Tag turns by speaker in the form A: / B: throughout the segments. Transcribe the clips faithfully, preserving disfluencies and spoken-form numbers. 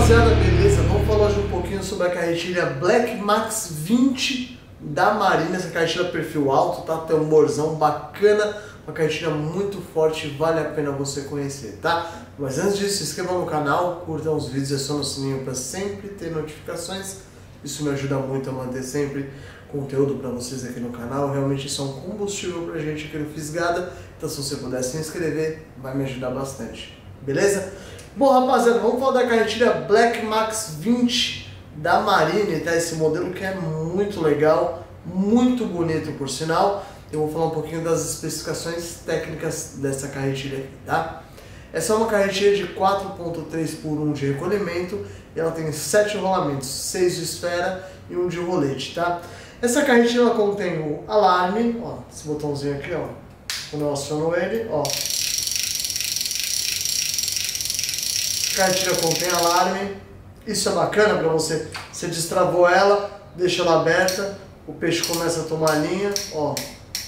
A: rapaziada, beleza? Vamos falar hoje um pouquinho sobre a carretilha Black Max vinte da Marine. Essa carretilha perfil alto, tá? Tem um borzão bacana, uma carretilha muito forte, vale a pena você conhecer, tá? Mas antes disso, se inscreva no canal, curta os vídeos e acione o sininho para sempre ter notificações. Isso me ajuda muito a manter sempre conteúdo para vocês aqui no canal. Realmente isso é um combustível pra gente aqui no Fisgada. Então se você puder se inscrever, vai me ajudar bastante, beleza? Bom, rapaziada, vamos falar da carretilha Black Max vinte da Marine, tá? Esse modelo que é muito legal, muito bonito por sinal. Eu vou falar um pouquinho das especificações técnicas dessa carretilha aqui, tá? Essa é uma carretilha de quatro ponto três por um de recolhimento e ela tem sete rolamentos, seis de esfera e um de rolete, tá? Essa carretilha ela contém o alarme, ó, esse botãozinho aqui, ó, quando eu aciono ele, ó. A carretilha contém alarme, isso é bacana para você, você destravou ela, deixa ela aberta, o peixe começa a tomar linha, ó,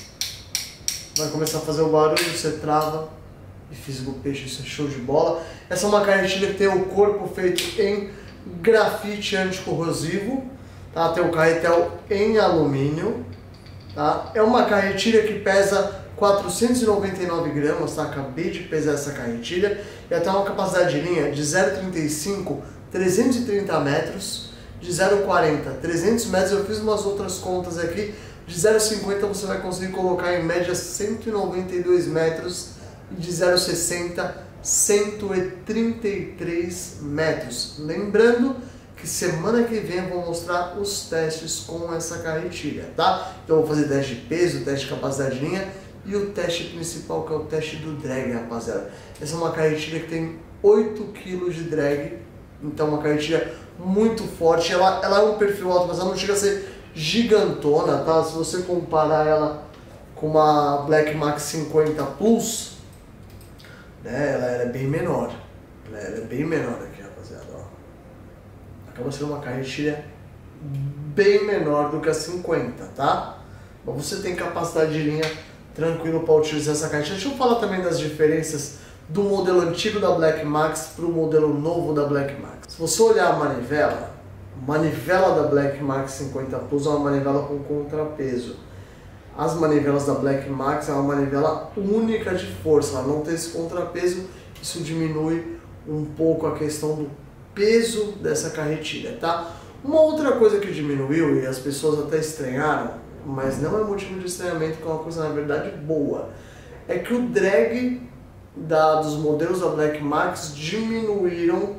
A: vai começar a fazer o barulho, você trava e fisga o peixe, isso é show de bola. Essa é uma carretilha que tem o corpo feito em grafite anticorrosivo, tá? Tem o carretel em alumínio, tá? É uma carretilha que pesa quatrocentos e noventa e nove gramas, tá? Acabei de pesar essa carretilha. E ela tem uma capacidade de linha de zero vírgula trinta e cinco, trezentos e trinta metros, de zero vírgula quarenta, trezentos metros. Eu fiz umas outras contas aqui. De zero vírgula cinquenta você vai conseguir colocar em média cento e noventa e dois metros e de zero vírgula sessenta, cento e trinta e três metros. Lembrando que semana que vem eu vou mostrar os testes com essa carretilha, tá? Então eu vou fazer teste de peso, teste de capacidade de linha e o teste principal, que é o teste do drag, rapaziada. Essa é uma carretilha que tem oito quilos de drag, então uma carretilha muito forte. Ela, ela é um perfil alto, mas ela não chega a ser gigantona, tá? Se você comparar ela com uma Black Max cinquenta Plus, né, ela, ela é bem menor. Ela, ela é bem menor aqui, rapaziada, ó. Acaba sendo uma carretilha bem menor do que a cinquenta, tá? Mas você tem capacidade de linha tranquilo para utilizar essa carretilha. Deixa eu falar também das diferenças do modelo antigo da Black Max para o modelo novo da Black Max. Se você olhar a manivela, a manivela da Black Max cinquenta Plus é uma manivela com contrapeso. As manivelas da Black Max é uma manivela única de força, ela não tem esse contrapeso, isso diminui um pouco a questão do peso dessa carretilha, tá? Uma outra coisa que diminuiu, e as pessoas até estranharam, mas não é motivo de estranhamento, que é uma coisa na verdade boa, é que o drag da, dos modelos da Black Max diminuíram,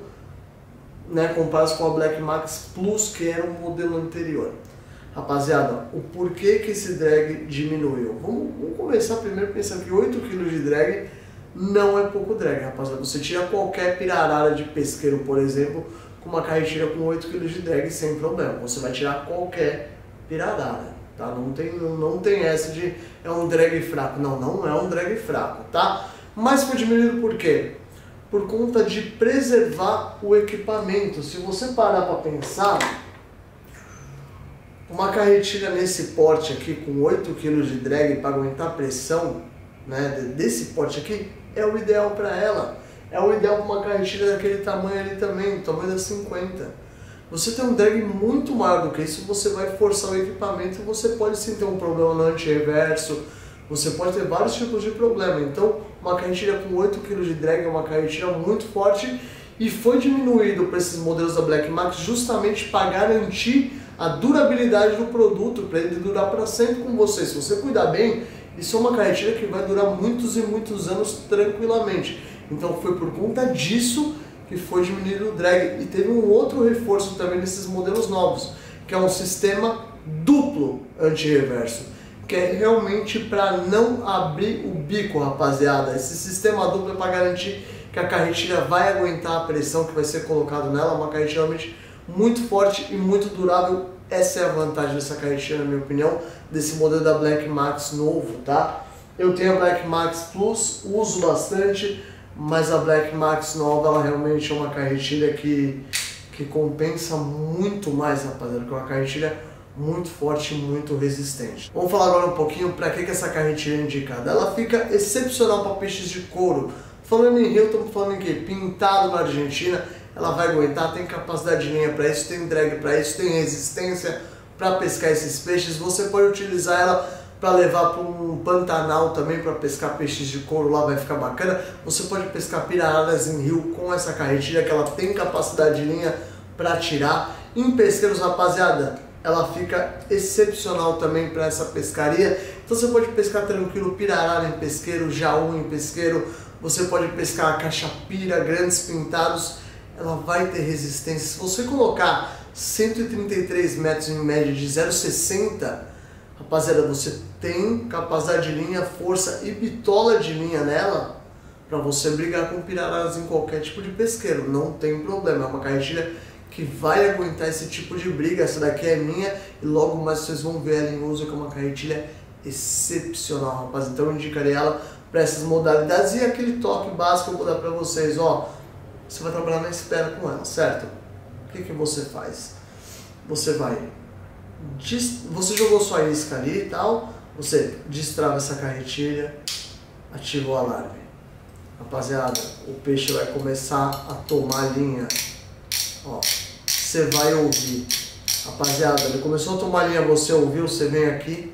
A: né, comparados com a Black Max Plus, que era o modelo anterior. Rapaziada, o porquê que esse drag diminuiu? Vamos, vamos começar primeiro pensando que oito quilos de drag não é pouco drag, rapaziada. Você tira qualquer pirarara de pesqueiro, por exemplo, com uma carretilha com oito quilos de drag sem problema. Você vai tirar qualquer pirarara, tá? Não tem, não, não tem essa de é um drag fraco. Não, não é um drag fraco, tá? Mas foi diminuído por quê? Por conta de preservar o equipamento. Se você parar para pensar, uma carretilha nesse porte aqui, com oito quilos de drag para aguentar a pressão, né, desse porte aqui, é o ideal para ela. É o ideal para uma carretilha daquele tamanho ali também, tamanho da cinquenta. Você tem um drag muito maior do que isso, você vai forçar o equipamento e você pode sim ter um problema no anti-reverso, você pode ter vários tipos de problema. Então, uma carretilha com oito quilos de drag é uma carretilha muito forte e foi diminuído para esses modelos da Black Max justamente para garantir a durabilidade do produto, para ele durar para sempre com você. Se você cuidar bem, isso é uma carretilha que vai durar muitos e muitos anos tranquilamente. Então foi por conta disso que foi diminuído o drag. E teve um outro reforço também nesses modelos novos, que é um sistema duplo anti-reverso, que é realmente para não abrir o bico, rapaziada. Esse sistema duplo é para garantir que a carretilha vai aguentar a pressão que vai ser colocado nela. Uma carretilha realmente muito forte e muito durável. Essa é a vantagem dessa carretilha, na minha opinião, desse modelo da Black Max novo, tá? Eu tenho a Black Max Plus, uso bastante, mas a Black Max nova, ela realmente é uma carretilha que, que compensa muito mais, rapaziada, que é uma carretilha muito forte e muito resistente. Vamos falar agora um pouquinho para que, que essa carretilha é indicada. Ela fica excepcional para peixes de couro, Falando em rio, estamos falando em quê? Pintado na Argentina, ela vai aguentar, tem capacidade de linha para isso, tem drag para isso, tem resistência para pescar esses peixes. Você pode utilizar ela para levar para um Pantanal também, para pescar peixes de couro, lá vai ficar bacana. Você pode pescar pirararas em rio com essa carretilha, que ela tem capacidade de linha para tirar. Em pesqueiros, rapaziada, ela fica excepcional também para essa pescaria. Então você pode pescar tranquilo pirarara em pesqueiro, jaú em pesqueiro, você pode pescar a cachapira, grandes pintados, ela vai ter resistência. Se você colocar cento e trinta e três metros em média de zero vírgula sessenta, rapaziada, você tem capacidade de linha, força e bitola de linha nela para você brigar com pirararas em qualquer tipo de pesqueiro, não tem problema. É uma carretilha que vai aguentar esse tipo de briga. Essa daqui é minha e logo mais vocês vão ver ela em uso, que é uma carretilha excepcional, rapaz. Então eu indicarei ela para essas modalidades. E aquele toque básico que eu vou dar para vocês, ó, você vai trabalhar na espera com ela, certo? O que que você faz? Você vai, você jogou sua isca ali e tal, você destrava essa carretilha, ativa o alarme. Rapaziada, o peixe vai começar a tomar linha, ó, você vai ouvir. Rapaziada, ele começou a tomar linha, você ouviu, você vem aqui,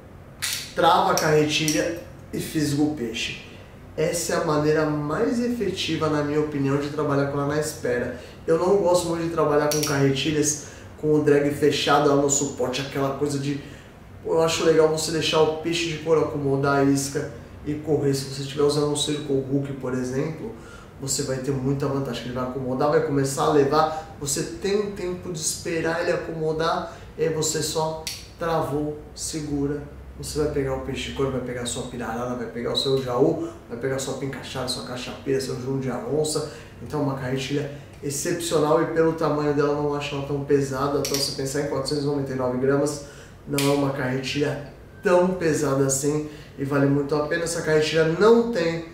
A: trava a carretilha e fisga o peixe. Essa é a maneira mais efetiva, na minha opinião, de trabalhar com ela na espera. Eu não gosto muito de trabalhar com carretilhas com o drag fechado lá no suporte, aquela coisa de... Eu acho legal você deixar o peixe de couro acomodar a isca e correr. Se você estiver usando um circle hook, por exemplo, você vai ter muita vantagem. Ele vai acomodar, vai começar a levar, você tem tempo de esperar ele acomodar, e aí você só travou, segura. Você vai pegar o peixe de couro, vai pegar a sua pirarara, vai pegar o seu jaú, vai pegar a sua pincachada, sua cachapira, seu junco de onça. Então uma carretilha excepcional, e pelo tamanho dela não acho ela tão pesada. Então se pensar em quatrocentos e noventa e nove gramas, não é uma carretilha tão pesada assim e vale muito a pena. Essa carretilha não tem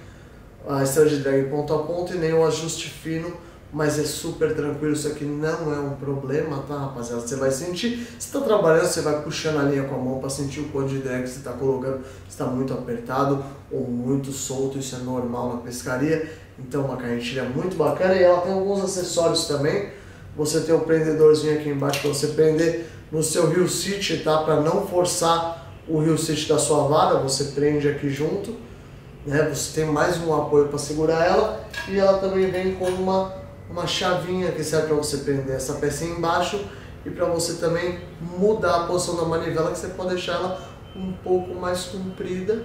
A: a estrela de drag ponto a ponto e nem o ajuste fino, mas é super tranquilo. Isso aqui não é um problema, tá, rapaziada? Você vai sentir, você tá trabalhando, você vai puxando a linha com a mão para sentir o quanto de drag você tá colocando, se tá muito apertado ou muito solto. Isso é normal na pescaria. Então uma carretilha muito bacana, e ela tem alguns acessórios também. Você tem o prendedorzinho aqui embaixo para você prender no seu reel sit, tá? Para não forçar o reel sit da sua vara, você prende aqui junto, né? Você tem mais um apoio para segurar ela, e ela também vem com uma uma chavinha que serve para você prender essa pecinha embaixo, e para você também mudar a posição da manivela, que você pode deixar ela um pouco mais comprida,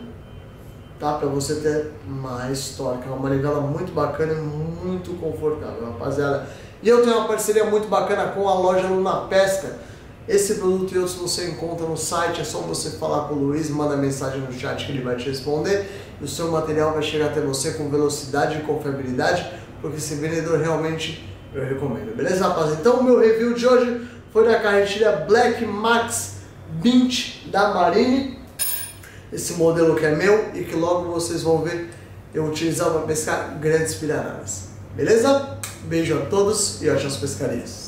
A: tá? Para você ter mais torque. É uma manivela muito bacana e muito confortável, rapaziada. E eu tenho uma parceria muito bacana com a loja Luna Pesca. Esse produto e outros você encontra no site, é só você falar com o Luiz, manda mensagem no chat que ele vai te responder, e o seu material vai chegar até você com velocidade e confiabilidade, porque esse vendedor realmente eu recomendo, beleza, rapaz? Então o meu review de hoje foi da carretilha Black Max vinte da Marine, esse modelo que é meu e que logo vocês vão ver eu utilizar para pescar grandes pirararas, beleza? Beijo a todos e ótimas pescarias!